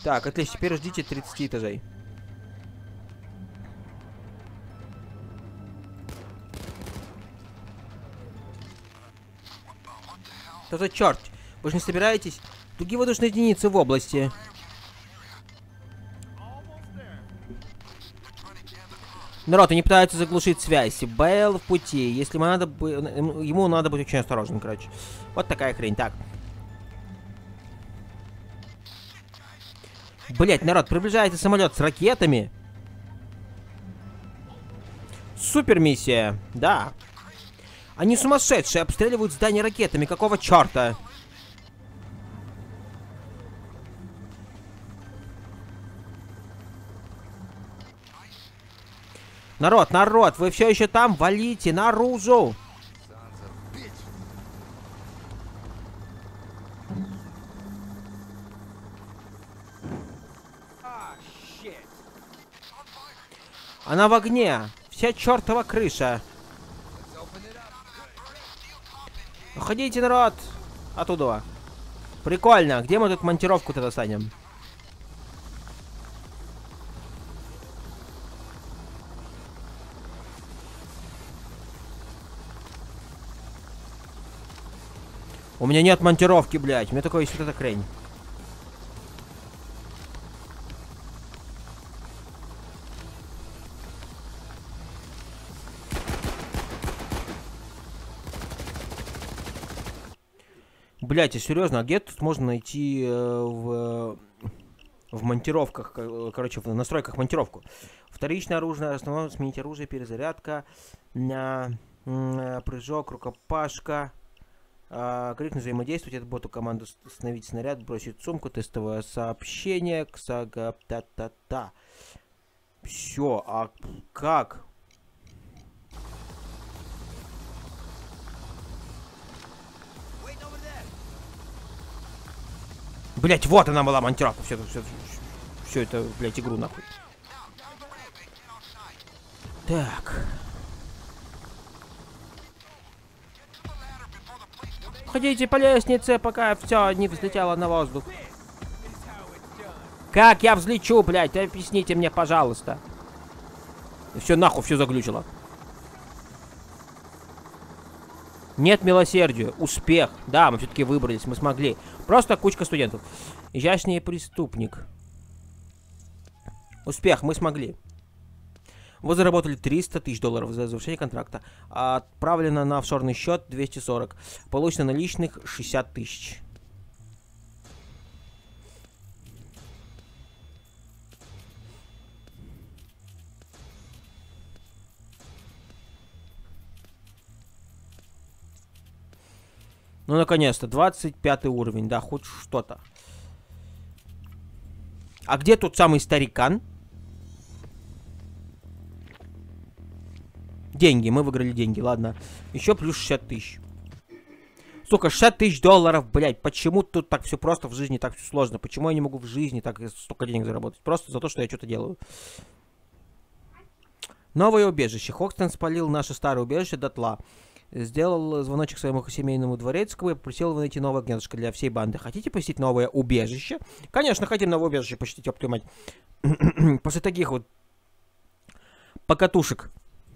Так, отлично, теперь ждите 30 этажей. Что за черт? Вы же не собираетесь? Другие воздушные единицы в области. Народ, они пытаются заглушить связь. Бейл в пути. Если ему надо быть очень осторожным, короче. Вот такая хрень. Так. Блять, народ, приближается самолет с ракетами. Супер миссия. Да. Они сумасшедшие, обстреливают здание ракетами. Какого черта? Народ, народ, вы все еще там? Валите наружу! Она в огне! Вся чертова крыша! Уходите, народ! Оттуда. Прикольно. Где мы тут монтировку-то достанем? У меня нет монтировки, блядь. У меня такое есть вот эта хрень. Блядь, а серьезно, а где тут можно найти в монтировках, короче, в настройках монтировку? Вторичное оружие, основное, сменить оружие, перезарядка, прыжок, рукопашка. Крикнуть взаимодействовать, это боту команду остановить снаряд, бросить сумку, тестовое сообщение, ксага, та-та-та. Все, а как? Блять, вот она была монтировка, все это, блять, игру нахуй. Так. Ходите по лестнице, пока все не взлетело на воздух. Как я взлечу, блядь? Объясните мне, пожалуйста. Все нахуй, все заглючило. Нет милосердия. Успех. Да, мы все-таки выбрались, мы смогли. Просто кучка студентов. Изящный преступник. Успех, мы смогли. Вы заработали 300 тысяч долларов за завершение контракта. Отправлено на офшорный счет 240. Получено наличных 60 тысяч. Ну, наконец-то, 25 уровень, да, хоть что-то. А где тот самый старикан? Деньги, мы выиграли деньги, ладно. Еще плюс 60 тысяч. Сука, 60 тысяч долларов, блядь. Почему тут так все просто в жизни, так все сложно? Почему я не могу в жизни так столько денег заработать? Просто за то, что я что-то делаю. Новое убежище. Хокстон спалил наше старое убежище дотла. Сделал звоночек своему семейному дворецкому и попросил его найти новое гнездышко для всей банды. Хотите посетить новое убежище? Конечно, хотим новое убежище посетить, ёб твою мать. После таких вот покатушек.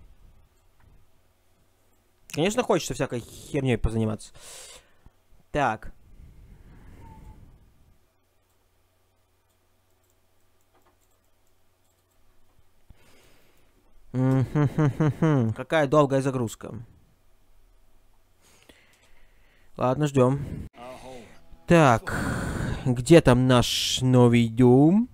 Конечно, хочется всякой херней позаниматься. Так. Какая долгая загрузка. Ладно, ждем. Так. Где там наш новый дом?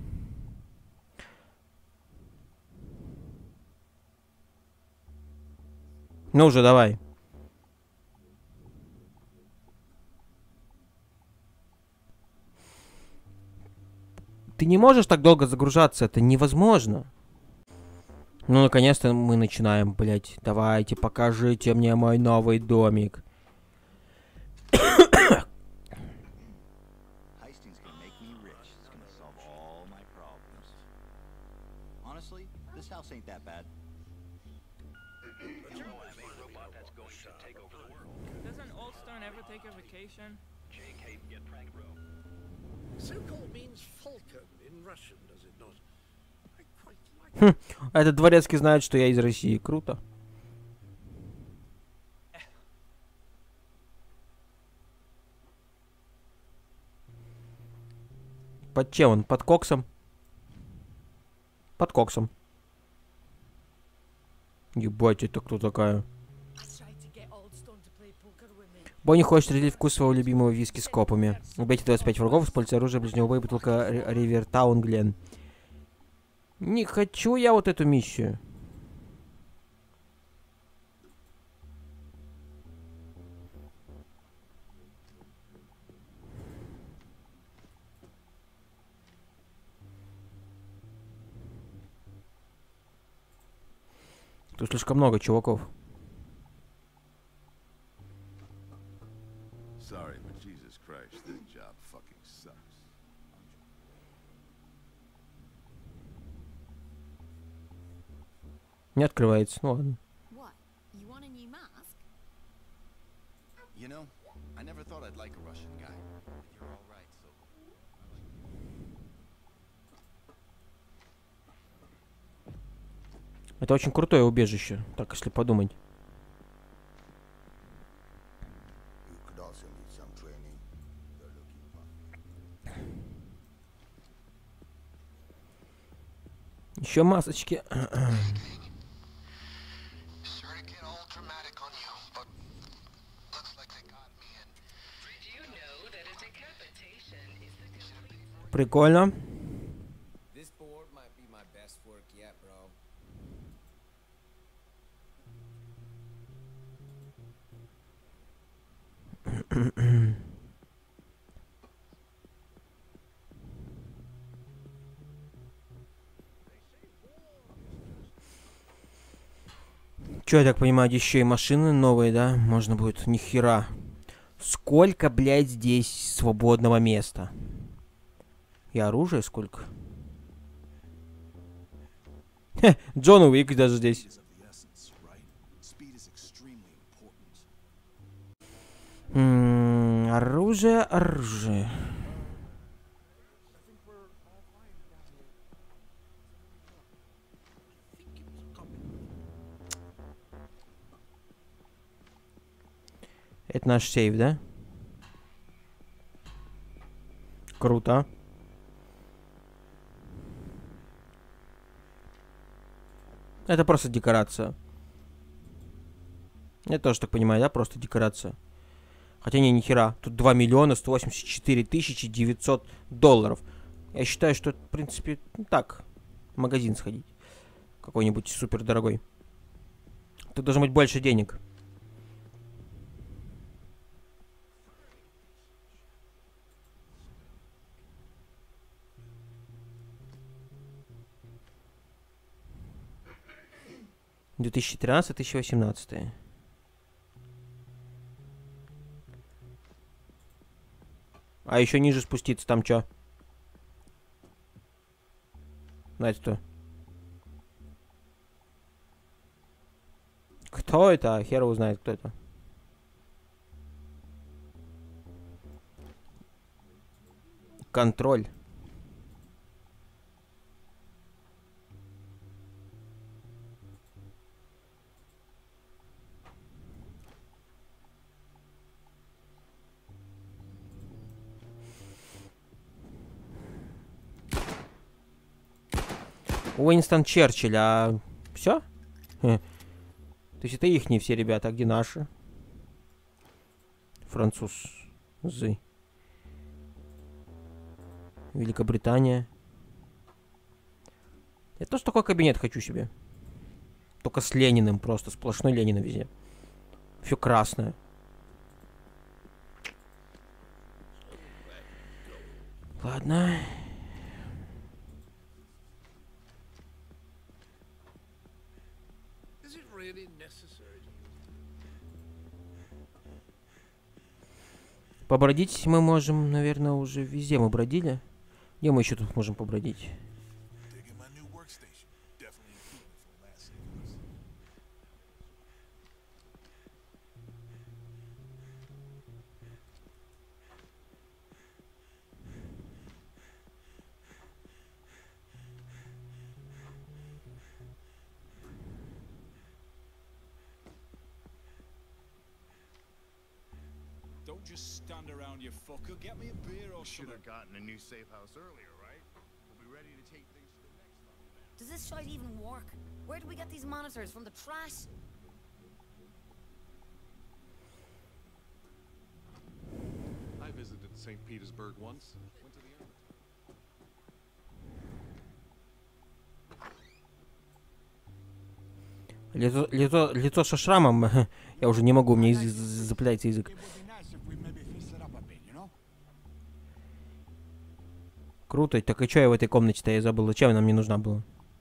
Ну уже, давай. Ты не можешь так долго загружаться, это невозможно. Ну, наконец-то мы начинаем, блядь. Давайте, покажите мне мой новый домик. Этот дворецкий знает, что я из России. Круто. Под чем он? Под коксом? Под коксом. Ебать, это кто такая? Бонни хочет разделить вкус своего любимого виски с копами. Убейте 25 врагов, используйте оружие ближнего боя, бутылка Ривертаун Глен. Не хочу я вот эту миссию. Тут слишком много чуваков. Не открывается, ну ладно. Это очень крутое убежище, так если подумать. Еще масочки. Прикольно. Че, я так понимаю, еще и машины новые, да? Можно будет, нихера. Сколько, блядь, здесь свободного места? И оружия сколько? Хе, Джон Уик даже здесь. Оружие, оружие. Это наш сейф, да? Круто. Это просто декорация. Я тоже так понимаю, да? Просто декорация. Хотя не, нихера. Тут 2 миллиона 184 тысячи 900 долларов. Я считаю, что это, в принципе, так. В магазин сходить. Какой-нибудь супер дорогой. Тут должно быть больше денег. — 2013-2018. А еще ниже спуститься, там что? Знаете кто? Кто это? Хер его знает, кто это. Контроль. Уинстон Черчилль, а все? То есть это их не все ребята, а где наши? Французы. Великобритания. Я тоже такой кабинет хочу себе. Только с Лениным просто, сплошной Ленин везде. Все красное. Ладно. Побродить мы можем, наверное, уже везде мы бродили. Где мы еще тут можем побродить? Don't just stand around, you fucker. Get me a beer or Should something. have gotten a new safe house earlier, right? We'll be ready to take things to the next level. Does this shite even work? Where do we get these monitors? From the trash? I visited St. Petersburg once. Went to the Hermitage. Лицо со шрамом. Я уже не могу, у меня запыляется язык. It would be nice if we maybe fix it up a bit, you know? Круто. Так и что я в этой комнате-то? Я забыл. Зачем она мне нужна была?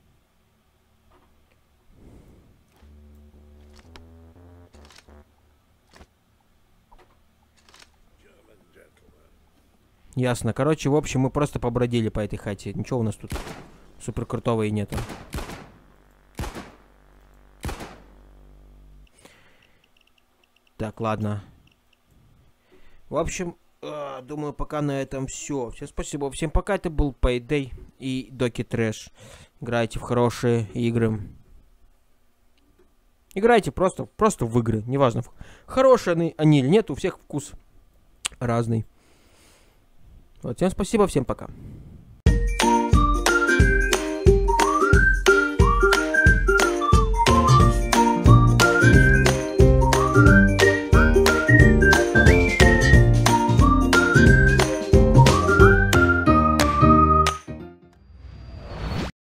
Ясно. Короче, в общем, мы просто побродили по этой хате. Ничего у нас тут супер крутого и нету. Так, ладно. В общем, думаю, пока на этом все. Всем спасибо. Всем пока. Это был Payday и Доки Трэш. Играйте в хорошие игры. Играйте просто в игры. Неважно, хорошие они или нет. У всех вкус разный. Вот, всем спасибо, всем пока.